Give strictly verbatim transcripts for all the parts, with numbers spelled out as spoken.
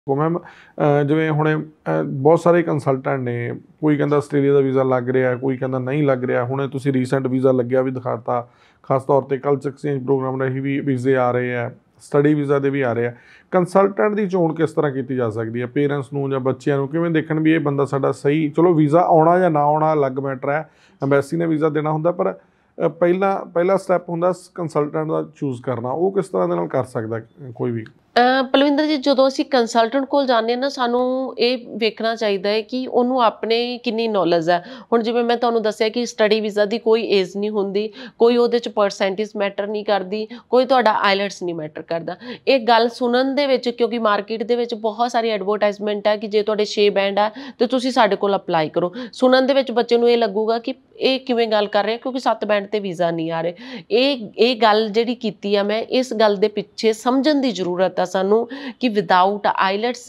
Ma'am जिवें हुणे बहुत सारे कंसलटेंट ने, कोई कहता आस्ट्रेलिया का वीज़ा लग रहा, कोई कहता नहीं लग रहा। हुणे तुसीं रीसेंट वीज़ा लग्या भी दिखाता, खास तौर पर कल्चर एक्सचेंज प्रोग्राम राही भी वीज़े आ रहे हैं, स्टडी वीज़ा के भी आ रहे हैं। कंसलटेंट की चोण किस तरह की जा सकती है? पेरेंट्स नूं जां बच्चिआं नूं किवें देखण भी ये बंदा साडा सही, चलो वीज़ा आउणा जां ना आउणा अलग मैटर है, अंबैसी ने वीज़ा देना हुंदा, पर पहला पहला स्टैप हुंदा कंसलटेंट का चूज़ करना, वो किस तरह दे नाल कर सकदा कोई भी? ਪਲਵਿੰਦਰ ਜੀ, ਜਦੋਂ ਅਸੀਂ ਕੰਸਲਟੈਂਟ ਕੋਲ ਜਾਂਦੇ ਹਾਂ ਨਾ, ਸਾਨੂੰ ਇਹ ਵੇਖਣਾ ਚਾਹੀਦਾ ਹੈ ਕਿ ਉਹਨੂੰ ਆਪਣੇ ਕਿੰਨੀ ਨੌਲੇਜ ਹੈ। ਹੁਣ ਜਿਵੇਂ ਮੈਂ ਤੁਹਾਨੂੰ ਦੱਸਿਆ ਕਿ ਸਟੱਡੀ ਵੀਜ਼ਾ ਦੀ ਕੋਈ ਏਜ ਨਹੀਂ ਹੁੰਦੀ, ਕੋਈ ਉਹਦੇ 'ਚ ਪਰਸੈਂਟੇਜ ਮੈਟਰ ਨਹੀਂ ਕਰਦੀ, ਕੋਈ ਤੁਹਾਡਾ ਆਈਲੈਟਸ ਨਹੀਂ ਮੈਟਰ ਕਰਦਾ। ਇਹ ਗੱਲ ਸੁਣਨ ਦੇ ਵਿੱਚ, ਕਿਉਂਕਿ ਮਾਰਕੀਟ ਦੇ ਵਿੱਚ ਬਹੁਤ ਸਾਰੀ ਐਡਵਰਟਾਈਜ਼ਮੈਂਟ ਹੈ ਕਿ ਜੇ ਤੁਹਾਡੇ ਛੇ ਬੈਂਡ ਆ ਤਾਂ ਤੁਸੀਂ ਸਾਡੇ ਕੋਲ ਅਪਲਾਈ ਕਰੋ। ਸੁਣਨ ਦੇ ਵਿੱਚ ਬੱਚੇ ਨੂੰ ਇਹ ਲੱਗੂਗਾ ਕਿ ਇਹ ਕਿਵੇਂ ਗੱਲ ਕਰ ਰਹੇ, ਕਿਉਂਕਿ ਸੱਤ ਬੈਂਡ 'ਤੇ ਵੀਜ਼ਾ ਨਹੀਂ ਆ ਰਹੇ। ਇਹ ਇਹ ਗੱਲ ਜਿਹੜੀ ਕੀਤੀ ਆ ਮੈਂ, ਇਸ ਗੱਲ ਦੇ ਪਿੱਛੇ ਸਮਝਣ ਦੀ ਜ਼ਰੂਰਤ ਆ ਸਾਨੂੰ ਕਿ ਵਿਦਆਊਟ ਆਈਲੈਟਸ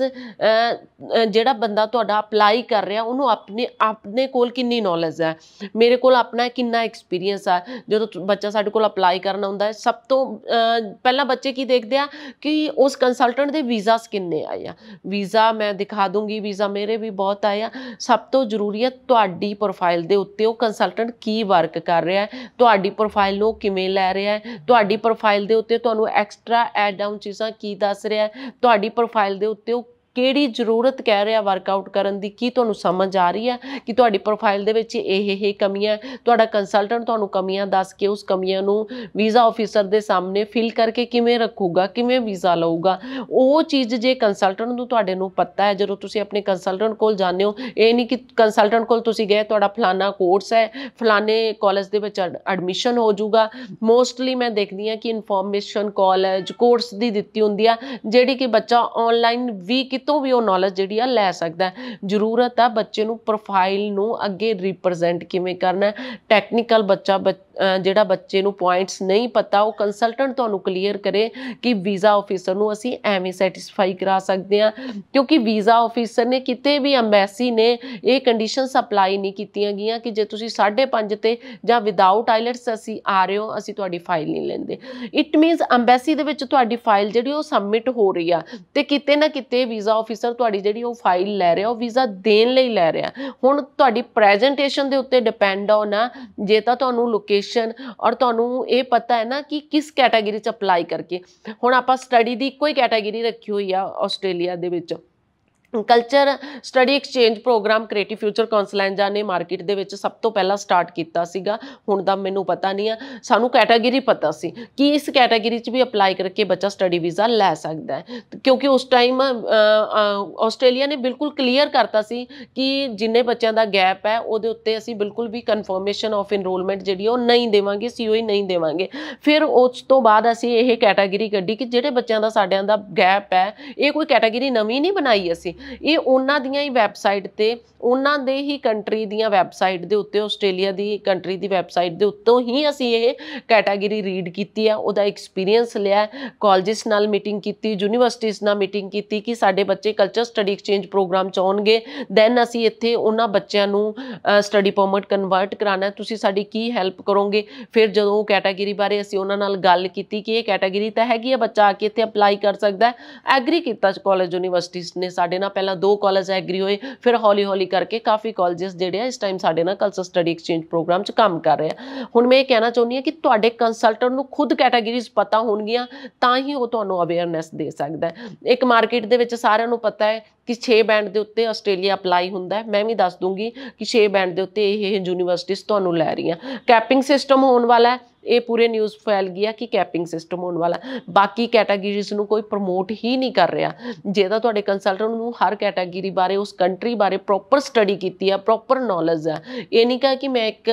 ਜਿਹੜਾ ਬੰਦਾ ਤੁਹਾਡਾ ਅਪਲਾਈ ਕਰ ਰਿਹਾ, ਉਹਨੂੰ ਆਪਣੇ ਆਪਣੇ ਕੋਲ ਕਿੰਨੀ ਨੌਲੇਜ ਹੈ, ਮੇਰੇ ਕੋਲ ਆਪਣਾ ਕਿੰਨਾ ਐਕਸਪੀਰੀਅੰਸ ਆ। ਜਦੋਂ ਬੱਚਾ ਸਾਡੇ ਕੋਲ ਅਪਲਾਈ ਕਰਨ ਆਉਂਦਾ ਹੈ, ਸਭ ਤੋਂ ਪਹਿਲਾਂ ਬੱਚੇ ਕੀ ਦੇਖਦੇ ਆ ਕਿ ਉਸ ਕੰਸਲਟੈਂਟ ਦੇ ਵੀਜ਼ਾਸ ਕਿੰਨੇ ਆਏ ਆ। ਵੀਜ਼ਾ ਮੈਂ ਦਿਖਾ ਦੂੰਗੀ, ਵੀਜ਼ਾ ਮੇਰੇ ਵੀ ਬਹੁਤ ਆਏ ਆ। ਸਭ ਤੋਂ ਜ਼ਰੂਰੀ ਹੈ ਤੁਹਾਡੀ ਪ੍ਰੋਫਾਈਲ ਦੇ ਉੱਤੇ ਉਹ ਕੰਸਲਟੈਂਟ ਕੀ ਵਰਕ ਕਰ ਰਿਹਾ, ਤੁਹਾਡੀ ਪ੍ਰੋਫਾਈਲ ਨੂੰ ਕਿਵੇਂ ਲੈ ਰਿਹਾ, ਤੁਹਾਡੀ ਪ੍ਰੋਫਾਈਲ ਦੇ ਉੱਤੇ ਤੁਹਾਨੂੰ ਐਕਸਟਰਾ ਐਡ ਆਨ ਚੀਜ਼ਾਂ ਕੀ ਦੱਸ ਰਿਹਾ, ਤੁਹਾਡੀ ਪ੍ਰੋਫਾਈਲ ਦੇ ਉੱਤੇ ਉਹ ਕਿਹੜੀ ਜ਼ਰੂਰਤ ਕਹਿ ਰਿਹਾ ਵਰਕਆਊਟ ਕਰਨ ਦੀ, ਕੀ ਤੁਹਾਨੂੰ ਸਮਝ ਆ ਰਹੀ ਹੈ ਕਿ ਤੁਹਾਡੀ ਪ੍ਰੋਫਾਈਲ ਦੇ ਵਿੱਚ ਇਹ ਇਹ ਕਮੀਆਂ। ਤੁਹਾਡਾ ਕੰਸਲਟੈਂਟ ਤੁਹਾਨੂੰ ਕਮੀਆਂ ਦੱਸ ਕੇ ਉਸ ਕਮੀਆਂ ਨੂੰ ਵੀਜ਼ਾ ਆਫਿਸਰ ਦੇ ਸਾਹਮਣੇ ਫਿਲ ਕਰਕੇ ਕਿਵੇਂ ਰੱਖੂਗਾ, ਕਿਵੇਂ ਵੀਜ਼ਾ ਲਊਗਾ। ਉਹ ਚੀਜ਼ ਜੇ ਕੰਸਲਟੈਂਟ ਨੂੰ ਤੁਹਾਡੇ ਨੂੰ ਪਤਾ ਹੈ, ਜਦੋਂ ਤੁਸੀਂ ਆਪਣੇ ਕੰਸਲਟੈਂਟ ਕੋਲ ਜਾਂਦੇ ਹੋ, ਇਹ ਨਹੀਂ ਕਿ ਕੰਸਲਟੈਂਟ ਕੋਲ ਤੁਸੀਂ ਗਏ, ਤੁਹਾਡਾ ਫਲਾਨਾ ਕੋਰਸ ਹੈ, ਫਲਾਣੇ ਕਾਲਜ ਦੇ ਵਿੱਚ ਐਡਮਿਸ਼ਨ ਹੋ ਜਾਊਗਾ। ਮੋਸਟਲੀ ਮੈਂ ਦੇਖਦੀ ਹਾਂ ਕਿ ਇਨਫੋਰਮੇਸ਼ਨ ਕਾਲਜ ਕੋਰਸ ਦੀ ਦਿੱਤੀ ਹੁੰਦੀ ਆ, ਜਿਹੜੀ ਕਿ ਬੱਚਾ ਆਨਲਾਈਨ ਵੀ ਤੋਂ ਵੀ ਉਹ ਨੌਲੇਜ ਜਿਹੜੀ ਆ ਲੈ ਸਕਦਾ। ਜ਼ਰੂਰਤ ਆ ਬੱਚੇ ਨੂੰ ਪ੍ਰੋਫਾਈਲ ਨੂੰ ਅੱਗੇ ਰਿਪਰੈਜ਼ੈਂਟ ਕਿਵੇਂ ਕਰਨਾ। ਟੈਕਨੀਕਲ ਬੱਚਾ ਜਿਹੜਾ ਬੱਚੇ ਨੂੰ ਪੁਆਇੰਟਸ ਨਹੀਂ ਪਤਾ, ਉਹ ਕੰਸਲਟੈਂਟ ਤੁਹਾਨੂੰ ਕਲੀਅਰ ਕਰੇ ਕਿ ਵੀਜ਼ਾ ਆਫਿਸਰ ਨੂੰ ਅਸੀਂ ਐਵੇਂ ਸੈਟਿਸਫਾਈ ਕਰਾ ਸਕਦੇ ਹਾਂ। ਕਿਉਂਕਿ ਵੀਜ਼ਾ ਆਫਿਸਰ ਨੇ ਕਿਤੇ ਵੀ, ਅੰਬੈਸੀ ਨੇ ਇਹ ਕੰਡੀਸ਼ਨਸ ਅਪਲਾਈ ਨਹੀਂ ਕੀਤੀਆਂ ਗਈਆਂ ਕਿ ਜੇ ਤੁਸੀਂ ਸਾਢੇ ਪੰਜ ਤੇ ਜਾਂ ਵਿਦਆਊਟ ਆਈਲੈਟਸ ਅਸੀਂ ਆ ਰਹੇ ਹੋ, ਅਸੀਂ ਤੁਹਾਡੀ ਫਾਈਲ ਨਹੀਂ ਲੈਂਦੇ। ਇਟ ਮੀਨਸ ਅੰਬੈਸੀ ਦੇ ਵਿੱਚ ਤੁਹਾਡੀ ਫਾਈਲ ਜਿਹੜੀ ਉਹ ਸਬਮਿਟ ਹੋ ਰਹੀ ਆ, ਤੇ ਕਿਤੇ ਨਾ ਕਿਤੇ ਵੀਜ਼ਾ ਆਫਿਸਰ ਤੁਹਾਡੀ ਜਿਹੜੀ ਉਹ ਫਾਈਲ ਲੈ ਰਿਹਾ, ਉਹ ਵੀਜ਼ਾ ਦੇਣ ਲਈ ਲੈ ਰਿਹਾ। ਹੁਣ ਤੁਹਾਡੀ ਪ੍ਰੈਜੈਂਟੇਸ਼ਨ ਦੇ ਉੱਤੇ ਡਿਪੈਂਡ ਆਨ ਆ। ਜੇ ਤਾਂ ਤੁਹਾਨੂੰ ਲੋਕੇਸ਼ਨ ਔਰ ਤੁਹਾਨੂੰ ਇਹ ਪਤਾ ਹੈ ਨਾ ਕਿ ਕਿਸ ਕੈਟਾਗਰੀ 'ਚ ਅਪਲਾਈ ਕਰਕੇ। ਹੁਣ ਆਪਾਂ ਸਟੱਡੀ ਦੀ ਇੱਕੋ ਹੀ ਕੈਟਾਗਰੀ ਰੱਖੀ ਹੋਈ ਆ ਆਸਟ੍ਰੇਲੀਆ ਦੇ ਵਿੱਚ। Culture study exchange program creative future ਕੌਂਸਲੈਂਜਾ ਨੇ ਮਾਰਕੀਟ ਦੇ ਵਿੱਚ ਸਭ ਤੋਂ ਪਹਿਲਾਂ ਸਟਾਰਟ ਕੀਤਾ ਸੀਗਾ। ਹੁਣ ਦਾ ਮੈਨੂੰ ਪਤਾ ਨਹੀਂ ਆ, ਸਾਨੂੰ ਕੈਟਾਗਰੀ ਪਤਾ ਸੀ ਕਿ ਇਸ ਕੈਟਾਗਰੀ 'ਚ ਵੀ ਅਪਲਾਈ ਕਰਕੇ ਬੱਚਾ ਸਟੱਡੀ ਵੀਜ਼ਾ ਲੈ ਸਕਦਾ ਹੈ। ਕਿਉਂਕਿ ਉਸ ਟਾਈਮ ਆਸਟ੍ਰੇਲੀਆ ਨੇ ਬਿਲਕੁਲ ਕਲੀਅਰ ਕਰਤਾ ਸੀ ਕਿ ਜਿੰਨੇ ਬੱਚਿਆਂ ਦਾ ਗੈਪ ਹੈ ਉਹਦੇ ਉੱਤੇ ਅਸੀਂ ਬਿਲਕੁਲ ਵੀ ਕਨਫਰਮੇਸ਼ਨ ਆਫ ਇਨਰੋਲਮੈਂਟ ਜਿਹੜੀ ਉਹ ਨਹੀਂ ਦੇਵਾਂਗੇ, ਸੀ ਓ ਈ ਨਹੀਂ ਦੇਵਾਂਗੇ। ਫਿਰ ਉਸ ਤੋਂ ਬਾਅਦ ਅਸੀਂ ਇਹ ਕੈਟਾਗਰੀ ਕੱਢੀ ਕਿ ਜਿਹੜੇ ਬੱਚਿਆਂ ਦਾ ਸਾਡਿਆਂ ਦਾ ਗੈਪ ਹੈ, ਇਹ ਕੋਈ ਕੈਟਾਗਰੀ ਨਵੀਂ ਨਹੀਂ ਬਣਾਈ ਅਸੀਂ, ਇਹ ਉਹਨਾਂ ਦੀਆਂ ਹੀ ਵੈਬਸਾਈਟ 'ਤੇ, ਉਹਨਾਂ ਦੇ ਹੀ ਕੰਟਰੀ ਦੀਆਂ ਵੈਬਸਾਈਟ ਦੇ ਉੱਤੇ, ਆਸਟ੍ਰੇਲੀਆ ਦੀ ਕੰਟਰੀ ਦੀ ਵੈਬਸਾਈਟ ਦੇ ਉੱਤੋਂ ਹੀ ਅਸੀਂ ਇਹ ਕੈਟਾਗਰੀ ਰੀਡ ਕੀਤੀ ਆ। ਉਹਦਾ ਐਕਸਪੀਰੀਅੰਸ ਲਿਆ, ਕਾਲਜਿਸ ਨਾਲ ਮੀਟਿੰਗ ਕੀਤੀ, ਯੂਨੀਵਰਸਿਟੀਜ਼ ਨਾਲ ਮੀਟਿੰਗ ਕੀਤੀ ਕਿ ਸਾਡੇ ਬੱਚੇ ਕਲਚਰ ਸਟੱਡੀ ਐਕਸਚੇਂਜ ਪ੍ਰੋਗਰਾਮ 'ਚ ਆਉਣਗੇ, ਦੈਨ ਅਸੀਂ ਇੱਥੇ ਉਹਨਾਂ ਬੱਚਿਆਂ ਨੂੰ ਸਟੱਡੀ ਪਰਮਿਟ ਕਨਵਰਟ ਕਰਾਉਣਾ, ਤੁਸੀਂ ਸਾਡੀ ਕੀ ਹੈਲਪ ਕਰੋਗੇ। ਫਿਰ ਜਦੋਂ ਉਹ ਕੈਟਾਗਰੀ ਬਾਰੇ ਅਸੀਂ ਉਹਨਾਂ ਨਾਲ ਗੱਲ ਕੀਤੀ ਕਿ ਇਹ ਕੈਟਾਗਰੀ ਤਾਂ ਹੈਗੀ ਆ, ਬੱਚਾ ਆ ਕੇ ਇੱਥੇ ਅਪਲਾਈ ਕਰ ਸਕਦਾ, ਐਗਰੀ ਕੀਤਾ ਕਾਲਜ ਯੂਨੀਵਰਸਿਟੀਜ਼ ਨੇ ਸਾਡੇ ਨਾਲ। ਪਹਿਲਾਂ ਦੋ ਕਾਲਜ ਐਗਰੀ ਹੋਏ, ਫਿਰ ਹੌਲੀ ਹੌਲੀ ਕਰਕੇ ਕਾਫੀ ਕਾਲਜਸ ਜਿਹੜੇ ਆ ਇਸ ਟਾਈਮ ਸਾਡੇ ਨਾਲ ਕਲਚਰ ਸਟੱਡੀ ਐਕਸਚੇਂਜ ਪ੍ਰੋਗਰਾਮ 'ਚ ਕੰਮ ਕਰ ਰਹੇ ਆ। ਹੁਣ ਮੈਂ ਇਹ ਕਹਿਣਾ ਚਾਹੁੰਦੀ ਹਾਂ ਕਿ ਤੁਹਾਡੇ ਕੰਸਲਟੈਂਟ ਨੂੰ ਖੁਦ ਕੈਟਾਗਰੀਜ਼ ਪਤਾ ਹੋਣਗੀਆਂ, ਤਾਂ ਹੀ ਉਹ ਤੁਹਾਨੂੰ ਅਵੇਅਰਨੈਸ ਦੇ ਸਕਦਾ ਹੈ। ਇੱਕ ਮਾਰਕੀਟ ਦੇ ਵਿੱਚ ਸਾਰਿਆਂ ਨੂੰ ਪਤਾ ਹੈ ਕਿ ਛੇ ਬੈਂਡ ਦੇ ਉੱਤੇ ਆਸਟ੍ਰੇਲੀਆ ਅਪਲਾਈ ਹੁੰਦਾ ਹੈ। ਮੈਂ ਵੀ ਦੱਸ ਦੂੰਗੀ ਕਿ ਛੇ ਬੈਂਡ ਦੇ ਉੱਤੇ ਇਹ ਯੂਨੀਵਰਸਿਟੀਜ਼ ਤੁਹਾਨੂੰ ਲੈ ਰਹੀਆਂ। ਕੈਪਿੰਗ ਸਿਸਟਮ ਹੋਣ ਵਾਲਾ, ਇਹ ਪੂਰੇ ਨਿਊਜ਼ ਫੈਲ ਗਈ ਆ ਕਿ ਕੈਪਿੰਗ ਸਿਸਟਮ ਹੋਣ ਵਾਲਾ। ਬਾਕੀ ਕੈਟਾਗਰੀਜ਼ ਨੂੰ ਕੋਈ ਪ੍ਰਮੋਟ ਹੀ ਨਹੀਂ ਕਰ ਰਿਹਾ। ਜੇ ਤਾਂ ਤੁਹਾਡੇ ਕੰਸਲਟੈਂਟ ਨੂੰ ਹਰ ਕੈਟਾਗਰੀ ਬਾਰੇ, ਉਸ ਕੰਟਰੀ ਬਾਰੇ ਪ੍ਰੋਪਰ ਸਟੱਡੀ ਕੀਤੀ ਆ, ਪ੍ਰੋਪਰ ਨੌਲੇਜ ਆ, ਇਹ ਨਹੀਂ ਕਹਾ ਕਿ ਮੈਂ ਇੱਕ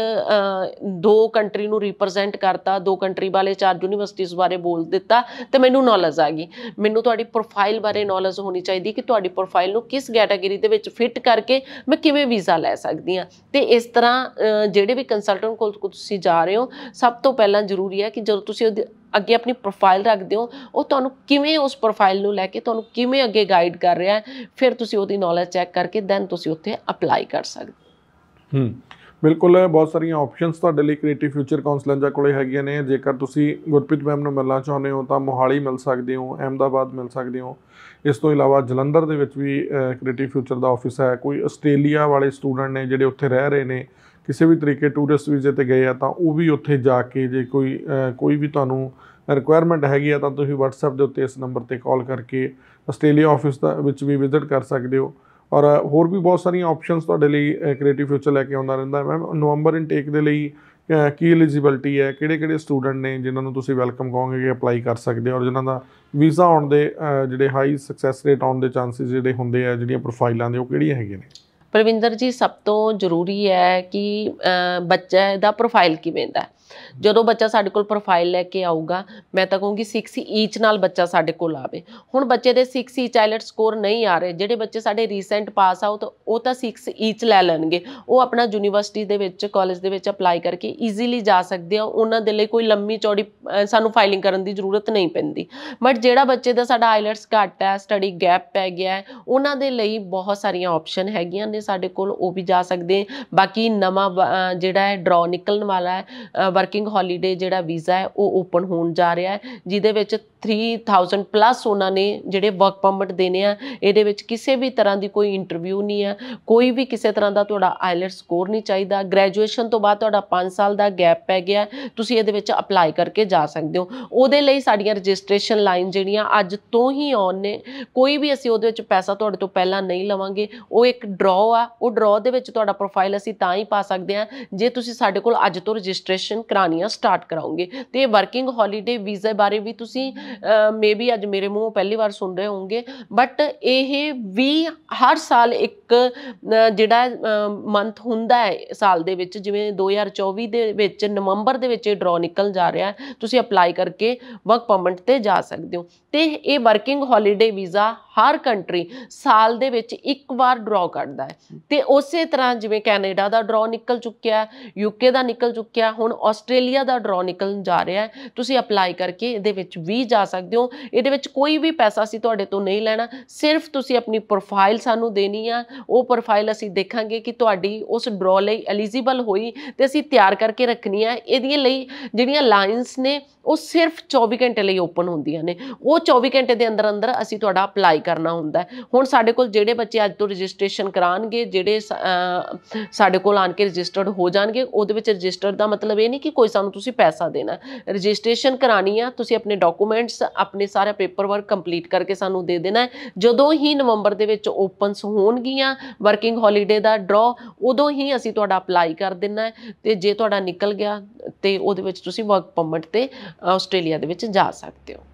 ਦੋ ਕੰਟਰੀ ਨੂੰ ਰਿਪਰੈਜ਼ੈਂਟ ਕਰਤਾ, ਦੋ ਕੰਟਰੀ ਵਾਲੇ ਚਾਰ ਯੂਨੀਵਰਸਿਟੀਜ਼ ਬਾਰੇ ਬੋਲ ਦਿੱਤਾ ਤੇ ਮੈਨੂੰ ਨੌਲੇਜ ਆ ਗਈ। ਮੈਨੂੰ ਤੁਹਾਡੀ ਪ੍ਰੋਫਾਈਲ ਬਾਰੇ ਨੌਲੇਜ ਹੋਣੀ ਚਾਹੀਦੀ ਕਿ ਤੁਹਾਡੀ ਪ੍ਰੋਫਾਈਲ ਨੂੰ ਕਿਸ ਕੈਟਾਗਰੀ ਦੇ ਵਿੱਚ ਫਿੱਟ ਕਰਕੇ ਮੈਂ ਕਿਵੇਂ ਵੀਜ਼ਾ ਲੈ ਸਕਦੀ ਹਾਂ। ਤੇ ਇਸ ਤਰ੍ਹਾਂ ਜਿਹੜੇ ਵੀ ਕੰਸਲਟੈਂਟ ਕੋਲ ਤੁਸੀਂ ਜਾ ਰਹੇ ਹੋ, ਸਭ ਤੋਂ ਪਹਿਲਾਂ ਜ਼ਰੂਰੀ ਹੈ ਕਿ ਜਦੋਂ ਤੁਸੀਂ ਉਹਦੇ ਅੱਗੇ ਆਪਣੀ ਪ੍ਰੋਫਾਈਲ ਰੱਖਦੇ ਹੋ, ਉਹ ਤੁਹਾਨੂੰ ਕਿਵੇਂ ਉਸ ਪ੍ਰੋਫਾਈਲ ਨੂੰ ਲੈ ਕੇ ਤੁਹਾਨੂੰ ਕਿਵੇਂ ਅੱਗੇ ਗਾਈਡ ਕਰ ਰਿਹਾ, ਫਿਰ ਤੁਸੀਂ ਉਹਦੀ ਨੌਲੇਜ ਚੈੱਕ ਕਰਕੇ ਦੈਨ ਤੁਸੀਂ ਉੱਥੇ ਅਪਲਾਈ ਕਰ ਸਕਦੇ। ਹੂੰ बिल्कुल बहुत सारिया ऑप्शनस तुहाडे लई क्रिएटिव फ्यूचर काउंसलर कोले हैगियां ने। जेकर तुसी गुरप्रीत मैम नूं मिलना चाहुंदे हो तां मोहाली मिल सकदे हो, अहमदाबाद मिल सकदे हो। इस तो इलावा जलंधर दे विच भी क्रिएटिव फ्यूचर दा ऑफिस है। कोई आस्ट्रेलिया वाले स्टूडेंट ने जिहड़े उत्थे रह रहे ने, किसी भी तरीके टूरिस्ट वीजे ते गए आ तां ओह भी उत्थे जाके जे कोई कोई भी तुहानूं रिक्वायरमेंट हैगी आ तां तुसीं WhatsApp दे उत्ते इस नंबर ते कॉल करके आस्ट्रेलिया ऑफिस दा विच भी विजिट कर सकदे हो। और होर भी बहुत सारिया ऑप्शनस तुहाडे लई क्रिएटिव फ्यूचर लैके आउंदा रहिंदा। मैम नवंबर इनटेक दे लई की एलिजिबिलिटी है, किहड़े किहड़े स्टूडेंट ने जिन्हां नूं तुसीं वैलकम कहोगे कि अप्लाई कर सकदे हो, और जिन्हां दा वीज़ा आउण दे जिहड़े हाई सक्सैस रेट आउण दे चांसिस जिहड़े हुंदे आ, जिहड़ियां प्रोफाइलां दे ओह किहड़ियां हैगीਆਂ ने? परविंदर जी, सब तो जरूरी है कि बच्चे का प्रोफाइल किवें दा है। ਜਦੋਂ ਬੱਚਾ ਸਾਡੇ ਕੋਲ ਪ੍ਰੋਫਾਈਲ ਲੈ ਕੇ ਆਊਗਾ, ਮੈਂ ਤਾਂ ਕਹੂੰਗੀ ਸਿਕਸ ਈਚ ਨਾਲ ਬੱਚਾ ਸਾਡੇ ਕੋਲ ਆਵੇ। ਹੁਣ ਬੱਚੇ ਦੇ ਸਿਕਸ ਈਚ ਆਈਲੈਟ ਸਕੋਰ ਨਹੀਂ ਆ ਰਹੇ, ਜਿਹੜੇ ਬੱਚੇ ਸਾਡੇ ਰੀਸੈਂਟ ਪਾਸ ਆਊਟ ਉਹ ਤਾਂ ਸਿਕਸ ਈਚ ਲੈ ਲੈਣਗੇ, ਉਹ ਆਪਣਾ ਯੂਨੀਵਰਸਿਟੀ ਦੇ ਵਿੱਚ ਕਾਲਜ ਦੇ ਵਿੱਚ ਅਪਲਾਈ ਕਰਕੇ ਈਜ਼ੀਲੀ ਜਾ ਸਕਦੇ ਆ। ਉਹਨਾਂ ਦੇ ਲਈ ਕੋਈ ਲੰਮੀ ਚੌੜੀ ਸਾਨੂੰ ਫਾਈਲਿੰਗ ਕਰਨ ਦੀ ਜ਼ਰੂਰਤ ਨਹੀਂ ਪੈਂਦੀ। ਬਟ ਜਿਹੜਾ ਬੱਚੇ ਦਾ ਸਾਡਾ ਆਈਲੈਟਸ ਘੱਟ ਹੈ, ਸਟੱਡੀ ਗੈਪ ਪੈ ਗਿਆ ਹੈ, ਉਹਨਾਂ ਦੇ ਲਈ ਬਹੁਤ ਸਾਰੀਆਂ ਆਪਸ਼ਨ ਹੈਗੀਆਂ ਨੇ ਸਾਡੇ ਕੋਲ, ਉਹ ਵੀ ਜਾ ਸਕਦੇ। ਬਾਕੀ ਨਵਾਂ ਜਿਹੜਾ ਹੈ ਡਰਾ ਨਿਕਲਣ ਵਾਲਾ ਹੈ, वर्किंग हॉलीडे जिहड़ा वीज़ा है वो ओपन होण जा रहा है, जिहदे विच थ्री थाउजेंड प्लस उन्होंने जिहड़े वर्क परमिट देने आ। इहदे विच किसी भी तरह की कोई इंटरव्यू नहीं है, कोई भी किसी तरह का तुहाडा आईलैट स्कोर नहीं चाहिए। ग्रैजुएशन तो बाद तुहाडा पाँच साल का गैप पै गया, तुसीं इहदे विच अप्लाई करके जा सकते हो। उहदे लई साडीआं रजिस्ट्रेशन लाइन जिहड़ियां अज तो ही ऑन ने, कोई भी असीं उहदे विच पैसा तुहाडे तो पहलां नहीं लवांगे। वो एक ड्रॉ आ, वो ड्रॉ दे विच तुहाडा प्रोफाइल असीं तां ही पा सकदे हां जे तुसीं साडे कोल अज तो रजिस्ट्रेशन करानी स्टार्ट कराओगे। तो वर्किंग हॉलीडे वीज़े बारे भी तुसी मे बी अज मेरे मुँह पहली बार सुन रहे होंगे, बट ये भी हर साल एक जिहड़ा मंथ हुंदा है साल दे विच, जिवें दो हज़ार चौबी दे विच नवंबर दे विच ड्रॉ निकल जा रहा है, तुसी अप्लाई करके वर्क परमिट ते जा सकते हो। तो ये वर्किंग हॉलीडे वीज़ा हर कंट्री साल दे विच एक बार ड्रॉ करता है। तो उस तरह जिवें कैनेडा का ड्रॉ निकल चुक्या, यूके का निकल चुक्या, हुण आस्ट्रेलिया का ड्रॉ निकल जा रहा है। तुसी अप्लाई करके इहदे विच भी जा सकते हो। इहदे विच कोई भी पैसा असीं तुहाडे तो नहीं लेना, सिर्फ तुसी अपनी प्रोफाइल सानू देनी आ। वो प्रोफाइल असीं देखांगे कि तुहाडी उस ड्रॉ लई एलिजिबल होई ते असीं तैयार करके रखनी है। इहदे लई जिहड़ियां लाइन्स ने वो सिर्फ चौबी घंटे लिए ओपन होंदियां ने, वो चौबी घंटे के अंदर अंदर असीं तुहाडा अप्लाई करना हुंदा है। हुण साडे कोल जिहड़े बच्चे अज तो रजिस्ट्रेशन कराणगे, जिहड़े साडे कोल आण के रजिस्टर्ड हो जाणगे, उहदे विच रजिस्टर्ड दा मतलब ये नहीं कि कोई सानू तुसीं पैसा देना। रजिस्ट्रेशन करानी है, तुसीं अपने डॉकूमेंट्स अपने सारा पेपर वर्क कंप्लीट करके सानू दे देना है। जदों ही नवंबर दे विच ओपनस होणगियां वर्किंग हॉलीडे दा ड्रॉ, उदों ही असीं तुहाडा अप्लाई कर देना है। ते जे तुहाडा निकल गया ते उहदे विच तुसीं वर्क परमिट ते आस्ट्रेलिया दे विच जा सकते हो।